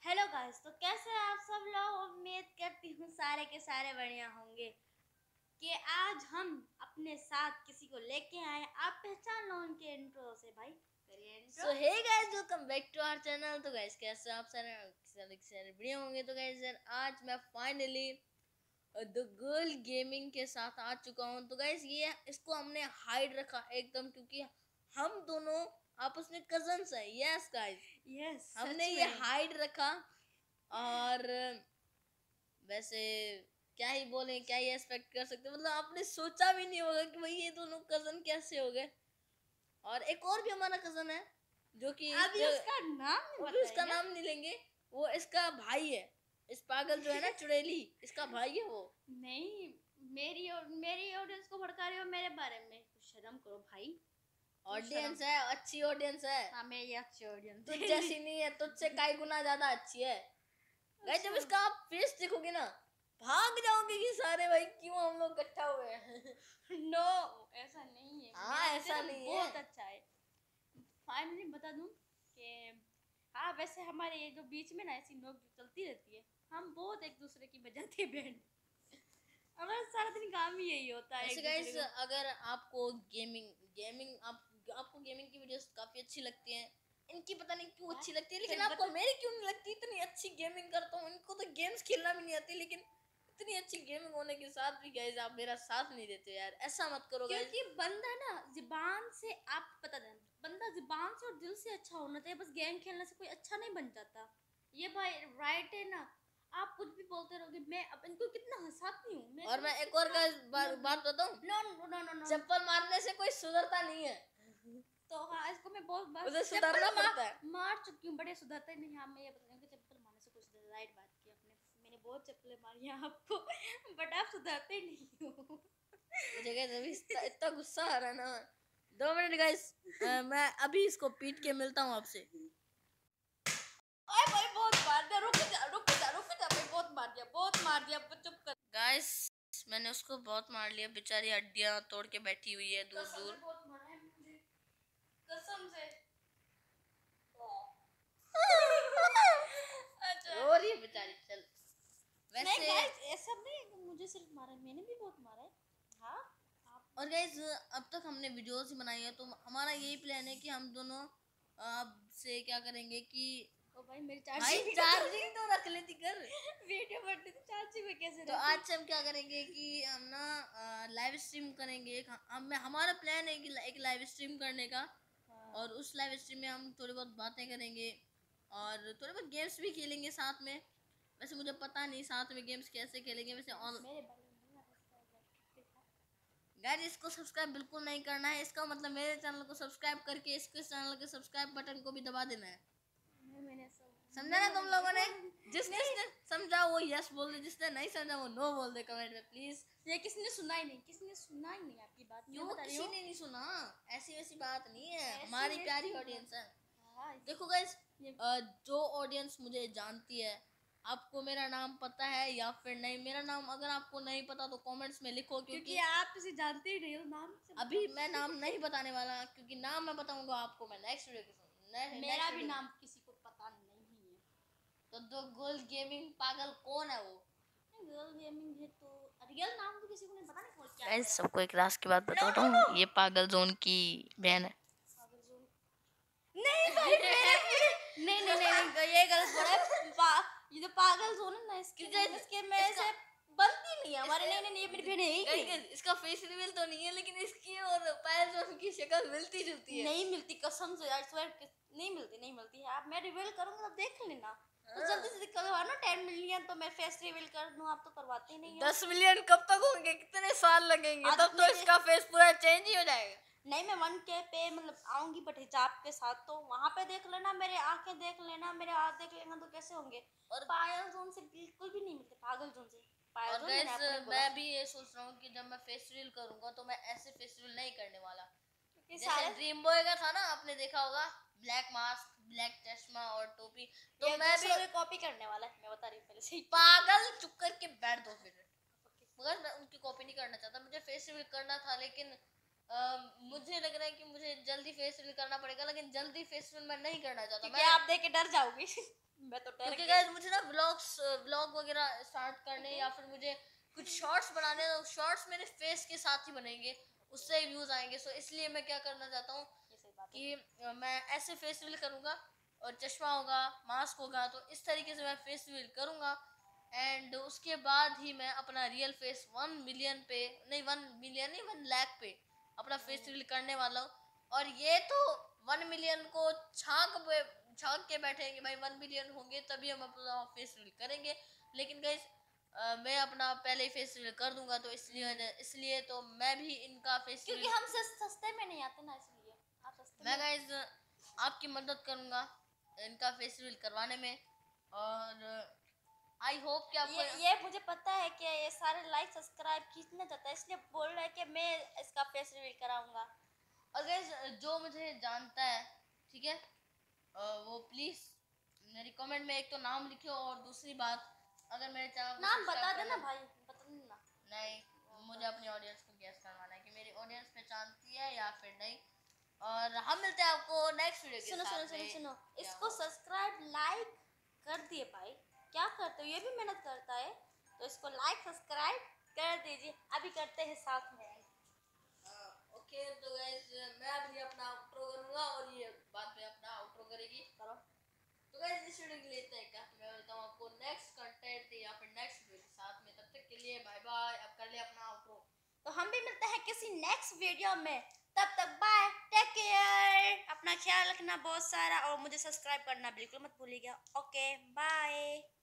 Hello guys, तो कैसे हैं आप सब लोग। उम्मीद करती हूँ सारे के सारे बढ़िया होंगे। कि आज हम अपने साथ किसी को लेके आए। आप पहचान लो उनके इंट्रो से। भाई करिए intro. So hey guys, welcome back to our channel. तो गाइस कैसे आप सारे बढ़िया होंगे। तो गाइस यार आज मैं फाइनली द गर्ल गेमिंग के साथ आ चुका हूँ। तो गाइस ये इसको हमने हाइड रखा एकदम, क्योंकि हम दोनों आपस में कजन्स हैं। यस गाइस, यस, हमने ये हाइड रखा। और वैसे क्या ही बोले, क्या ही एक्सपेक्ट कर सकते, मतलब आपने सोचा भी नहीं होगा कि भाई ये दोनों कजन कैसे हो गए। और एक और भी हमारा कजन है जो कि अभी उसका नाम अभी उसका नाम नहीं लेंगे। वो इसका भाई है। इस पागल जो है ना चुड़ैली, इसका भाई है वो। नहीं, मेरी ऑडियंस को भड़का रहे हो मेरे बारे में। कुछ शर्म करो भाई। ऑडियंस है, अच्छी ऑडियंस है। हाँ, मेरी अच्छी ऑडियंस तुझ जैसी नहीं है, तुझसे कई गुना ज्यादा अच्छी है। गाइस जब इसका आप फेस देखोगे ना, भाग जाओगे कि सारे भाई क्यों हम लोग इकट्ठा हुए हैं। नो, ऐसा नहीं है। हाँ, ऐसा नहीं है। बहुत अच्छा है। फाइनली बता दूं कि हाँ, वैसे हमारे ये जो बीच में ना ऐसी नोक चलती रहती है। हम बहुत एक दूसरे की बजाते हैं बैंड। हमारा सारा दिन काम ही यही होता है। ऐसे गाइस अगर आपको आपको गेमिंग की वीडियोस काफी अच्छी लगती हैं, इनकी पता नहीं क्यों अच्छी लगती है, लेकिन आपको मेरी क्यों नहीं लगती। इतनी अच्छी गेमिंग करता हूँ, इनको तो गेम्स खेलना भी नहीं आती, लेकिन इतनी अच्छी गेमिंग होने के साथ भी गाइस आप मेरा साथ नहीं देते यार। ऐसा मत करो गाइस। क्योंकि बंदा ना जुबान से, आप पता दें, बंदा जुबान से और दिल से अच्छा होना चाहिए। बस गेम खेलने से कोई अच्छा नहीं बन जाता। ये भाई राइट है ना। आप कुछ भी बोलते रहोगे, मैं अब इनको कितना हंसाती हूँ। और मैं एक और बात बताऊं। No no no no no, चप्पल मारने से कोई सुधरता नहीं है। तो हाँ, इसको मैं बहुत बार उसे सुधरना पड़ता है। मार चुकी हूँ, बड़े सुधरते नहीं। हाँ, मैं ये बता रही हूँ कि चप्पल मारने से कुछ राइट बात की आपने। मैंने बहुत चप्पलें मारी हैं आपको, बट आप सुधरते नहीं हो। मुझे गाइस अभी इतना गुस्सा आ रहा है ना। 2 मिनट गाइस, मैं अभी इसको पीट के मिलता हूँ आपसे। ओए भाई, बहुत मार दिया। रुक जा रुक जा रुक जा भाई, बहुत मार दिया, बहुत मार दिया। चुप कर। गाइस मैंने उसको बहुत मार लिया, बेचारी हड्डियां तोड़ के बैठी हुई है दूर दूर। बहुत मारा है मुझे, कसम से। अच्छा, रो रही है बेचारी। चल नहीं वैसे गाइस, ऐसा नहीं है कि मुझे सिर्फ मारा है, मैंने भी बहुत मारा है। हाँ, आप और गाइस अब तक हमने वीडियोस ही बनाई है, तो हमारा यही प्लान है कि हम दोनों अब से क्या करेंगे कि ओ भाई, मेरी भाई चार्जिंग तो रख लेती कर। वीडियो बढ़ती तो चार्जिंग में कैसे तो रहती? आज से हम क्या करेंगे कि हम ना लाइव स्ट्रीम करेंगे। हमारा प्लान है कि एक लाइव स्ट्रीम करने का। हाँ। और उस लाइव स्ट्रीम में हम थोड़ी बहुत बातें करेंगे और थोड़े बहुत गेम्स भी खेलेंगे साथ में। वैसे मुझे पता नहीं साथ में गेम्स कैसे खेलेंगे। वैसे मेरे बारे में नहीं आता। गाइस इसको सब्सक्राइब बिल्कुल नहीं करना है। इसका मतलब मेरे चैनल को सब्सक्राइब करके इसके चैनल के सब्सक्राइब बटन को भी दबा देना है। मैंने समझा ना तुम लोगों ने। जिसने समझा वो यस बोल दे, जिसने नहीं समझा वो नो बोल दे कमेंट में प्लीज। ये किसने सुना ही नहीं, किसने सुना ही नहीं आपकी बात। क्यों बता रही किसी हूँ। ने नहीं सुना। ऐसी वैसी बात नहीं है, ऐसी हमारी वैसी प्यारी बात। ऑडियंस है। हाँ, देखो गाइस, ये जो ऑडियंस मुझे जानती है, आपको मेरा नाम पता है या फिर नहीं। मेरा नाम अगर आपको नहीं पता तो कमेंट्स में लिखो, क्योंकि आप इसे जानते ही नहीं हो नाम से। अभी मैं नाम नहीं बताने वाला, क्योंकि नाम मैं बताऊंगा आपको मैं नेक्स्ट वीडियो के मेरा भी नाम किसी को पता नहीं है। तो दो गोल गेमिंग पागल कौन है वो। गर्ल गेमिंग है तो रियल नाम तो किसी को नहीं पता। नहीं कौन क्या गाइस सबको एक राज की बात बताता हूँ, ये पागल जोन की बहन है। नहीं भाई, नहीं नहीं नहीं, ये गलत बोला है। ये जो पागल जोन है ना, इसके में से बनती नहीं है हमारे। नहीं नहीं, ये मेरी बहन है ही नहीं। इसका फेस रिवील तो नहीं है, लेकिन इसकी और पायल जोन की शक्ल मिलती जुलती है। नहीं मिलती, कसम से यार, नहीं मिलती, नहीं मिलती है। आप मैं रिवील करूंगा तो देख लेना। तो जल्दी से करवा ना 10 मिलियन, तो मैं फेस रिवील कर दूं। आप तो करवाते ही नहीं हो। 10 मिलियन कब तक होंगे, कितने साल लगेंगे, तब तो इसका फेस पूरा चेंज ही हो जाएगा। नहीं, मैं 1K पे मतलब आऊंगी, बट हिजाब के साथ। तो वहां पे देख लेना, मेरे आंखें देख लेना, मेरे हाथ देख लेना, तो कैसे होंगे। और पायल जोन से बिल्कुल भी नहीं मिलते, पागल जोन से। पायल जोन मैंने आपको नहीं बोला। मैं भी ये सोच रहा हूँ कि जब मैं फेस रिवील करूंगा तो मैं ऐसे फेस रिवील नहीं करने वाला। क्योंकि जैसे सारे ड्रीम बॉय का था ना, आपने देखा होगा, ब्लैक मास्क, ब्लैक चश्मा और टोपी। तो ये मैं भी दूसरों की कॉपी करने वाला है, मैं बता रही हूँ पहले से ही। पागल चुप करके बैठ दो फिर। मगर मैं उनकी कॉपी नहीं करना चाहता, मुझे फेस रिवील करना था, लेकिन मुझे लग रहा है कि मुझे जल्दी फेस रिवील करना पड़ेगा, लेकिन जल्दी फेस रिवील मैं नहीं करना चाहता। क्योंकि आप देख के डर जाओगी। मैं तो डर क्योंकि गई। गाइस मुझे ना व्लॉग वगैरह स्टार्ट करने या फिर मुझे कुछ शॉर्ट्स बनाने, तो शॉर्ट्स मेरे फेस के साथ ही बनेंगे, उससे व्यूज आएंगे। सो इसलिए मैं क्या करना चाहता हूँ ये सही बात है। कि मैं ऐसे फेस रिवील करूंगा और चश्मा होगा, मास्क होगा, तो इस तरीके से मैं फेस रिवील करूंगा। एंड उसके बाद ही मैं अपना रियल फेस 1 मिलियन पे, नहीं 1 मिलियन नहीं 1 लाख पे अपना फेस रिवील करने वाला हूँ। और ये तो 1 मिलियन को झांक के बैठेंगे भाई, 1 मिलियन होंगे तभी हम अपना फेस रिवील करेंगे। लेकिन गाइस मैं अपना पहले ही फेस रिवील कर दूंगा, तो इसलिए तो मैं भी इनका फेस क्योंकि रिवील, हम सस्ते में नहीं आते ना, इसलिए आप सस्ते मैं में। गाइस आपकी मदद करूंगा इनका फेस रिवील करवाने में। और आई होप कि आपको ये मुझे पता है कि ये सारे लाइक सब्सक्राइब खींचना चाहता है, इसलिए बोल रहा है कि मैं इसका फेस रिवील कराऊंगा। और गाइस जो मुझे जानता है, ठीक है, वो प्लीज मेरी कमेंट में एक तो नाम लिखो, और दूसरी बात, अगर मेरे चैनल को नाम बता सब्सक्राइब देना करना, भाई, बता देना। नहीं, मुझे अपनी ऑडियंस को गेस करवाना है कि मेरी ऑडियंस पहचानती है या फिर नहीं। और हम मिलते हैं आपको नेक्स्ट वीडियो के सुनो साथ सुनो सुनो में। सुनो, क्या इसको हुआ? सब्सक्राइब लाइक कर दिए भाई, क्या करते हो, ये भी मेहनत करता है, तो इसको लाइक सब्सक्राइब कर दीजिए। अभी करते हैं साथ में। ओके, तो गाइस मैं अभी अपना आउटरो करूंगा और ये बाद में अपना आउटरो करेगी। करो। तो गाइस इस वीडियो के लिए इतना ही काफी, मैं मिलता हूँ आपको नेक्स्ट कंटेंट या फिर नेक्स्ट वीडियो के साथ में। तब तक के लिए बाय बाय। अब कर ले अपना आउटरो। तो हम भी मिलते हैं किसी नेक्स्ट वीडियो में, तब तक बाय, टेक केयर, अपना ख्याल रखना बहुत सारा, और मुझे सब्सक्राइब करना बिल्कुल मत भूलिएगा। Okay bye.